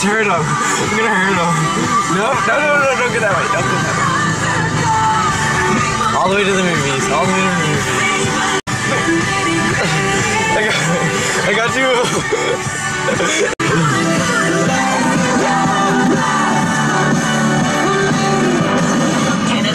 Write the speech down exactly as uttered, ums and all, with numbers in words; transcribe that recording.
Just hurt him. I'm gonna hurt him. No, no, no, no, don't get that way. Don't get that way. All the way to the movies. All the way to the movies. I got, I got you.